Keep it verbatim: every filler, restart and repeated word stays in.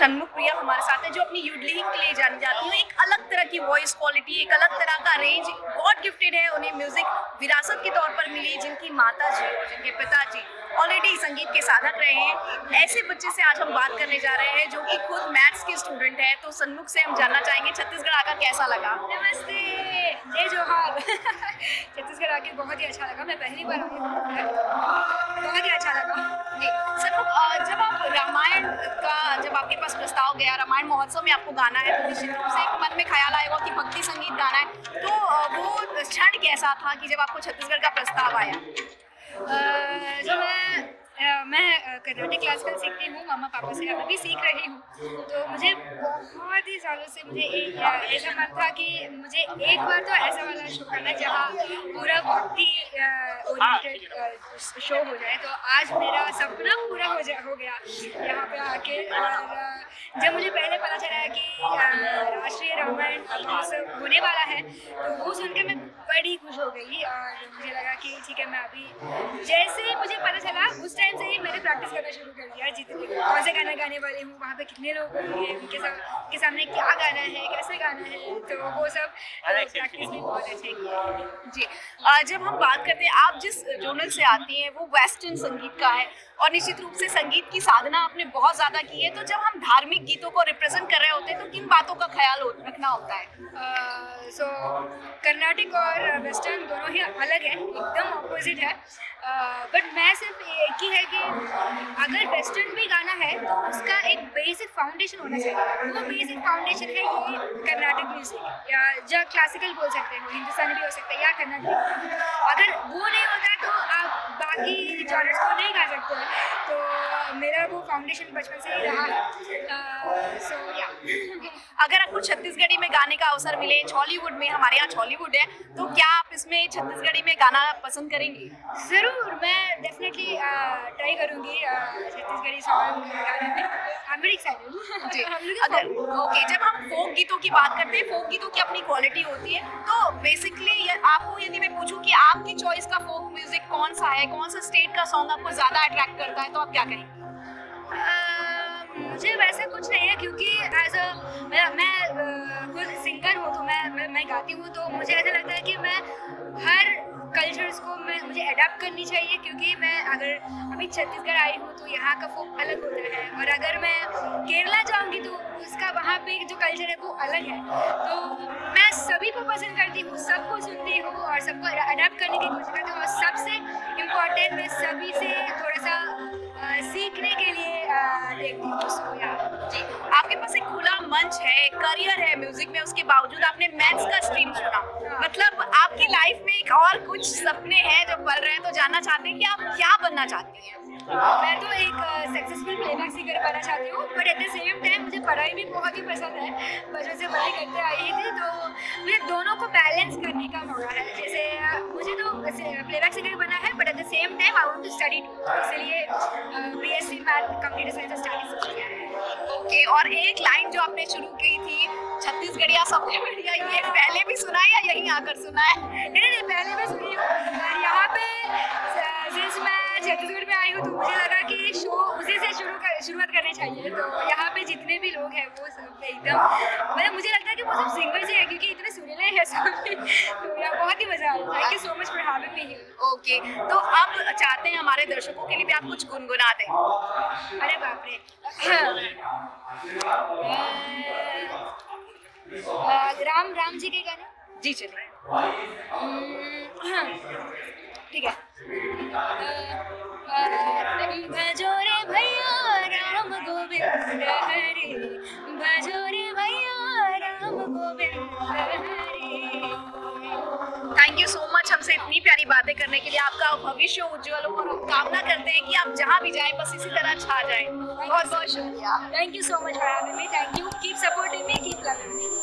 सन्मुख प्रिया हमारे साथ है जो अपनी यूडलिंग के लिए जानी जाती है। एक अलग तरह की वॉइस क्वालिटी, एक अलग तरह का रेंज, गॉड गिफ्टेड है। उन्हें म्यूजिक विरासत के तौर पर मिली, जिनकी माता जी और जिनके पिताजी ऑलरेडी संगीत के साधक रहे हैं। ऐसे बच्चे से आज हम बात करने जा रहे हैं जो कि खुद मैथ्स के स्टूडेंट है। तो सन्मुख से हम जानना चाहेंगे छत्तीसगढ़ आकर कैसा लगा। नमस्ते, जय जोहार। छत्तीसगढ़ आके बहुत ही अच्छा लगा। मैं पहली बार आई हूँ, बहुत ही अच्छा लगा। जी सन्मुख, जब आप रामायण का जब आपके पास प्रस्ताव गया, रामायण महोत्सव में आपको गाना है, तो निश्चित रूप से एक मन में ख्याल आएगा कि भक्ति संगीत गाना है। तो वो क्षण कैसा था कि जब आपको छत्तीसगढ़ का प्रस्ताव आया? जो मैं मैं कर्नाटिक क्लासिकल सीखती हूँ, मामा पापा से अभी भी सीख रही हूँ। तो मुझे बहुत ही सालों से मुझे एक ऐसा मन था कि मुझे एक बार तो ऐसा वाला शो करना जहाँ पूरा भक्ति ओरिएंटेड शो हो जाए। तो आज मेरा सपना पूरा हो जा हो गया यहाँ पे आके। और जब मुझे पहले पता चला कि राष्ट्रीय रामायण महोत्सव होने वाला है तो वो सुनकर मैं बड़ी खुश हो गई। और मुझे लगा कि ठीक है, मैं अभी जैसे ही मुझे पता चला उस टाइम से ही मैंने प्रैक्टिस करना शुरू कर दिया। जितने कौन से गाना गाने वाले हूँ, वहाँ पे कितने लोग होंगे, उनके साथ के सामने क्या गाना है, कैसे गाना है, तो वो सब प्रैक्टिस भी बहुत अच्छे किया। जी, जब हम बात करते हैं, आप जिस जोनल से आती हैं वो वेस्टर्न संगीत का है और निश्चित रूप से संगीत की साधना आपने बहुत ज़्यादा की है। तो जब हम धार्मिक गीतों को रिप्रेजेंट कर रहे होते हैं तो किन बातों का ख्याल रखना होता है? सो कर्नाटिक और वेस्टर्न दोनों ही अलग है, एकदम ऑपोजिट है। बट uh, मैं सिर्फ एक ही है कि अगर वेस्टर्न भी गाना है तो उसका एक बेसिक फाउंडेशन होना चाहिए। वो बेसिक फाउंडेशन है ये कर्नाटक म्यूजिक, या जो क्लासिकल बोल सकते हो, हिंदुस्तानी भी हो सकता है या कर्नाटक। अगर वो नहीं होता तो आप बाकी जॉनर्स को नहीं गा सकते हैं। तो मेरा वो फाउंडेशन बचपन से ही रहा है। सो uh, या so, yeah. अगर आपको छत्तीसगढ़ी में गाने का अवसर मिले, हॉलीवुड में, हमारे यहाँ हॉलीवुड है, तो क्या आप इसमें छत्तीसगढ़ी में गाना पसंद करेंगी? ज़रूर, मैं डेफिनेटली ट्राई करूँगी छत्तीसगढ़ी सॉन्ग गाने में। I am very excited. जी, अगर ओके, जब हम फोक गीतों की बात करते हैं, फोक गीतों की अपनी क्वालिटी होती है। तो बेसिकली आपको यदि मैं पूछूं कि आपकी चॉइस का फोक म्यूजिक कौन सा है, कौन सा स्टेट का सॉन्ग आपको ज़्यादा अट्रैक्ट करता है, तो आप क्या करेंगे? मुझे वैसे कुछ नहीं है, क्योंकि एज अ मैं मैं खुद सिंगर हूँ, तो मैं मैं, मैं गाती हूँ। तो मुझे ऐसा लगता है कि मैं हर कल्चर्स को मैं मुझे अडाप्ट करनी चाहिए, क्योंकि मैं अगर अभी छत्तीसगढ़ आई हूँ तो यहाँ का फोक अलग होता है, और अगर मैं केरला जाऊँगी तो उसका वहाँ पे जो कल्चर है वो अलग है। तो मैं सभी को पसंद करती हूँ, सबको सुनती हूँ और सबको अडाप्ट करने की कोशिश करती हूँ। और सबसे इम्पोर्टेंट, मैं सभी से थोड़ा सा सीखने के लिए देखती हूँ। जी, आपके पास एक खुला मंच है, करियर है म्यूजिक में, उसके बावजूद आपने मैथ्स का स्ट्रीम चुना। मतलब आपकी लाइफ में एक और कुछ सपने हैं जो पल रहे हैं, तो जानना चाहते हैं कि आप क्या बनना चाहती हैं? मैं तो एक सक्सेसफुल प्लेबैक सिंगर बनना चाहती हूँ, but at the same time मुझे पढ़ाई भी बहुत ही पसंद है। बचपन से पढ़ाई करते आई थी, तो मुझे दोनों को बैलेंस करने का मौका है। जैसे मुझे तो प्लेबैक सिंगर बनना है, but at the same time I want to study too, इसलिए BSc math computer science studies किया है। ओके, और एक लाइन जो आपने शुरू की थी, छत्तीसगढ़िया सबसे बढ़िया, ये पहले भी सुना है या यहीं आकर सुना है? नहीं नहीं, पहले भी सुनी हूँ। यहाँ पे जिस मैं छत्तीसगढ़ में आई हूँ तो मुझे लगा कि शो उसी से शुरू कर शुरुआत करनी चाहिए। तो यहाँ पे जितने भी लोग हैं वो सब एकदम, मतलब मुझे लगता है कि वो सब सिंगर्स ही है, क्योंकि इतने सुरीले हैं सब। तो यहाँ बहुत ही मजा आया। Thank you so much for having me here. Okay, तो अब चाहते हैं हमारे दर्शकों के लिए भी आप कुछ गुनगुना दें। अरे बाप रे, राम राम जी के गाने। जी चलिए, ठीक है। भजो रे भैया राम गोविंद हरे, भजो रे भैया Ram Govind Hare. Thank you so much हमसे इतनी प्यारी बातें करने के लिए। आपका भविष्य उज्जवल हो और हम कामना करते हैं कि आप जहाँ भी जाएं बस इसी तरह छा जाएं। बहुत बहुत शुक्रिया। Thank you so much for having me. Thank you, keep supporting me, keep loving me.